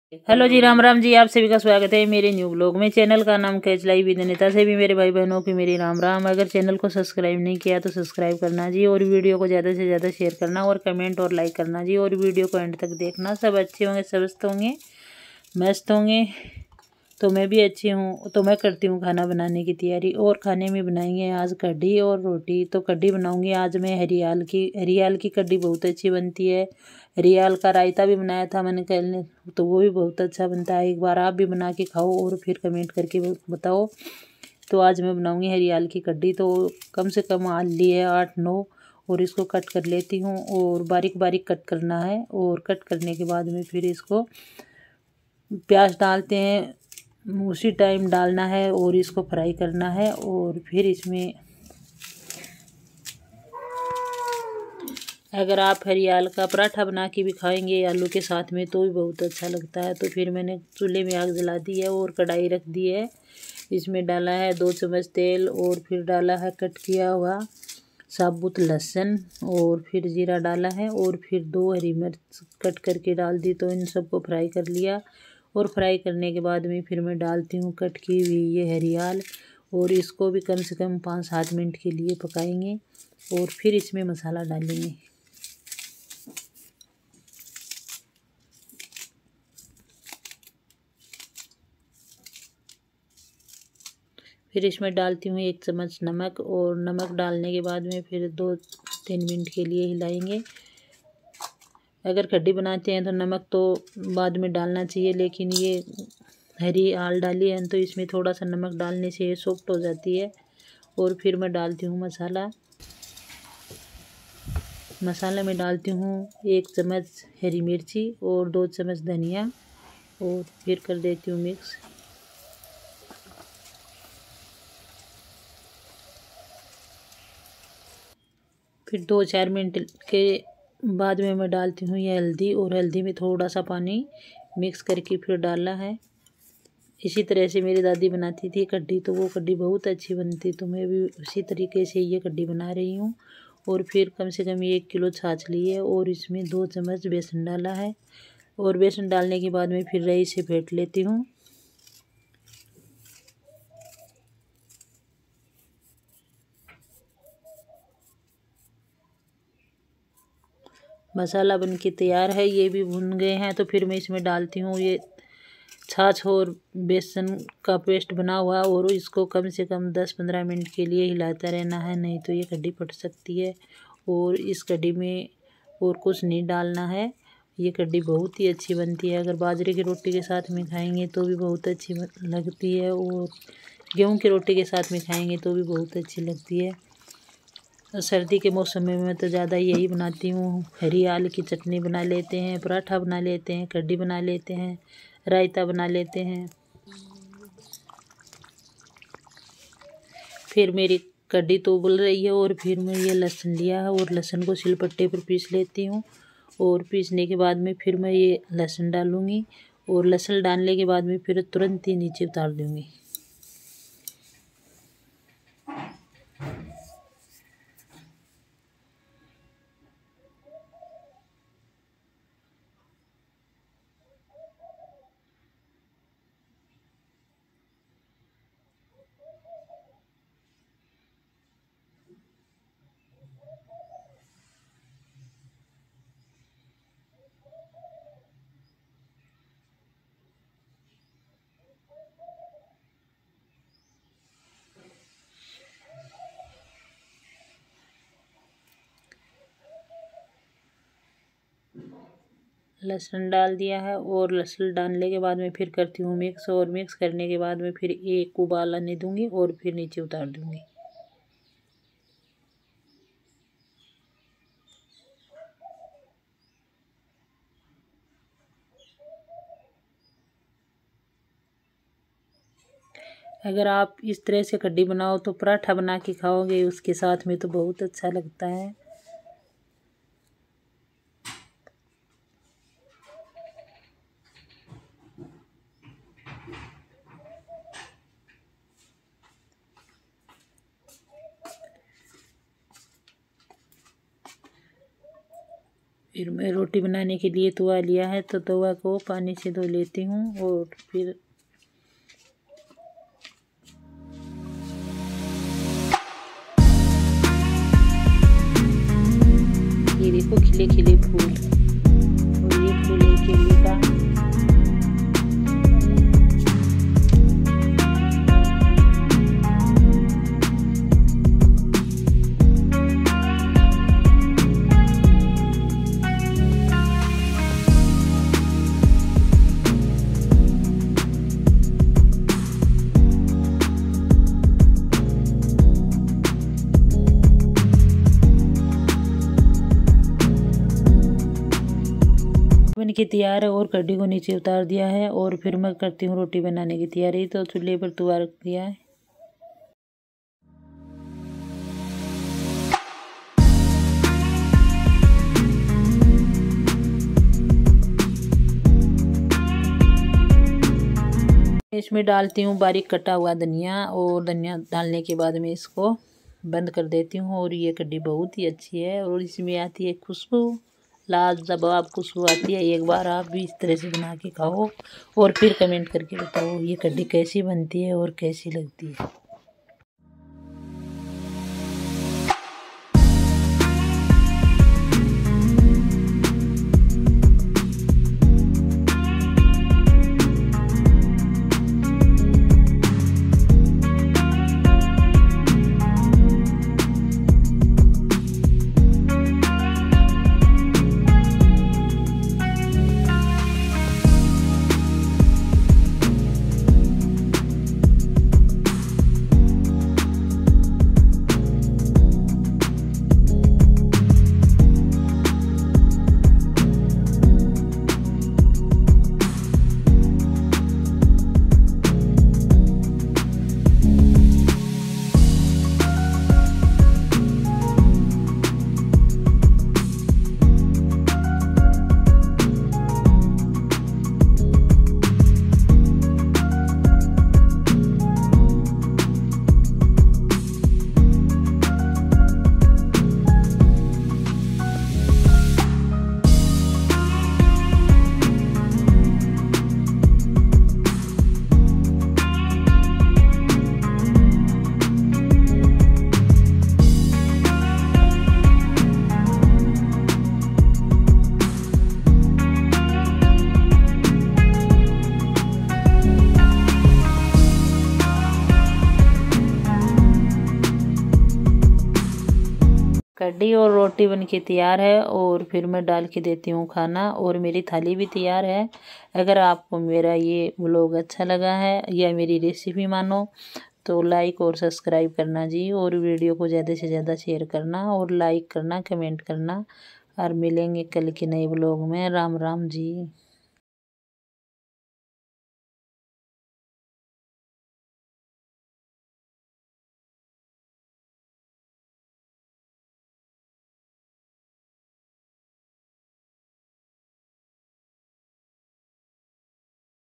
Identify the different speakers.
Speaker 1: Hello ji, Ram Ram ji. आप सभी का स्वागत है मेरे न्यू ब्लॉग में। चैनल का नाम कैचलाई विद्यनेता से भी मेरे भाई बहनों की मेरी राम राम। अगर चैनल को सब्सक्राइब नहीं किया तो सब्सक्राइब करना जी, और वीडियो को ज़्यादा से ज़्यादा शेयर करना और कमेंट और लाइक करना जी, और वीडियो को एंड तक देखना। सब अच्छे होंगे, स्वस्थ होंगे, मस्त होंगे। तो मैं भी अच्छी हूँ। तो मैं करती हूँ खाना बनाने की तैयारी, और खाने में बनाएंगे आज कढ़ी और रोटी। तो कढ़ी बनाऊंगी आज मैं हरियाल की कढ़ी बहुत अच्छी बनती है। हरियाल का रायता भी बनाया था मैंने कल, तो वो भी बहुत अच्छा बनता है। एक बार आप भी बना के खाओ और फिर कमेंट करके बताओ। तो आज मैं बनाऊंगी हरियाल की कढ़ी। तो कम से कम आल लिए 8-9, और इसको कट कर लेती हूँ, और बारीक बारीक कट करना है। और कट करने के बाद में फिर इसको प्याज डालते हैं, उसी टाइम डालना है और इसको फ्राई करना है। और फिर इसमें अगर आप हरियाल का पराठा बना के भी खाएंगे आलू के साथ में तो भी बहुत अच्छा लगता है। तो फिर मैंने चूल्हे में आग जला दी है और कढ़ाई रख दी है। इसमें डाला है 2 चम्मच तेल, और फिर डाला है कट किया हुआ साबुत लहसुन, और फिर जीरा डाला है, और फिर 2 हरी मिर्च कट करके डाल दी। तो इन सबको फ्राई कर लिया, और फ्राई करने के बाद में फिर मैं डालती हूँ कट की हुई ये हरियाल, और इसको भी कम से कम 5-7 मिनट के लिए पकाएंगे। और फिर इसमें मसाला डालेंगे। फिर इसमें डालती हूँ 1 चम्मच नमक, और नमक डालने के बाद में फिर 2-3 मिनट के लिए हिलाएंगे। अगर कढ़ी बनाते हैं तो नमक तो बाद में डालना चाहिए, लेकिन ये हरी आल डाली है तो इसमें थोड़ा सा नमक डालने से ये सॉफ्ट हो जाती है। और फिर मैं डालती हूँ मसाला में डालती हूँ 1 चम्मच हरी मिर्ची और 2 चम्मच धनिया, और फिर कर देती हूँ मिक्स। फिर 2-4 मिनट के बाद में मैं डालती हूँ ये हल्दी, और हल्दी में थोड़ा सा पानी मिक्स करके फिर डालना है। इसी तरह से मेरी दादी बनाती थी कढ़ी, तो वो कढ़ी बहुत अच्छी बनती, तो मैं भी उसी तरीके से ये कढ़ी बना रही हूँ। और फिर कम से कम 1 किलो छाछ ली है, और इसमें 2 चम्मच बेसन डाला है। और बेसन डालने के बाद में फिर रई से फेंट लेती हूँ। मसाला बन के तैयार है, ये भी भुन गए हैं। तो फिर मैं इसमें डालती हूँ ये छाछ और बेसन का पेस्ट बना हुआ, और इसको कम से कम 10-15 मिनट के लिए हिलाता रहना है, नहीं तो ये कढ़ी फट सकती है। और इस कढ़ी में और कुछ नहीं डालना है। ये कढ़ी बहुत ही अच्छी बनती है। अगर बाजरे की रोटी के साथ में खाएंगे तो भी बहुत अच्छी लगती है, और गेहूं की रोटी के साथ में खाएंगे तो भी बहुत अच्छी लगती है। सर्दी के मौसम में मैं तो ज़्यादा यही बनाती हूँ। हरियाल की चटनी बना लेते हैं, पराठा बना लेते हैं, कढ़ी बना लेते हैं, रायता बना लेते हैं। फिर मेरी कढ़ी तो उबल रही है, और फिर मैं ये लहसुन लिया है, और लहसुन को सिलपट्टे पर पीस लेती हूँ। और पीसने के बाद में फिर मैं ये लहसुन डालूँगी, और लहसुन डालने के बाद में फिर तुरंत ही नीचे उतार दूँगी। लहसुन डाल दिया है, और लहसुन डालने के बाद में फिर करती हूँ मिक्स, और मिक्स करने के बाद में फिर एक उबाल आने दूँगी, और फिर नीचे उतार दूँगी। अगर आप इस तरह से कढ़ी बनाओ तो पराठा बना के खाओगे उसके साथ में तो बहुत अच्छा लगता है। फिर मैं रोटी बनाने के लिए तवा लिया है तो तवा को पानी से धो लेती हूँ। और फिर ये देखो खिले खिले फूल, और ये फूल है केले का। बन के तैयार है और कढ़ी को नीचे उतार दिया है। और फिर मैं करती हूँ रोटी बनाने की तैयारी। तो चूल्हे पर तवा रख दिया है। इसमें डालती हूँ बारीक कटा हुआ धनिया, और धनिया डालने के बाद में इसको बंद कर देती हूँ। और ये कढ़ी बहुत ही अच्छी है, और इसमें आती है खुशबू, लाजवाब खुशबू आती है। एक बार आप भी इस तरह से बना के खाओ और फिर कमेंट करके बताओ ये कढ़ी कैसी बनती है और कैसी लगती है। कढ़ी और रोटी बनके तैयार है। और फिर मैं डाल के देती हूँ खाना, और मेरी थाली भी तैयार है। अगर आपको मेरा ये व्लॉग अच्छा लगा है या मेरी रेसिपी मानो तो लाइक और सब्सक्राइब करना जी, और वीडियो को ज़्यादा से ज़्यादा शेयर करना और लाइक करना, कमेंट करना। और मिलेंगे कल के नए व्लॉग में। राम राम जी।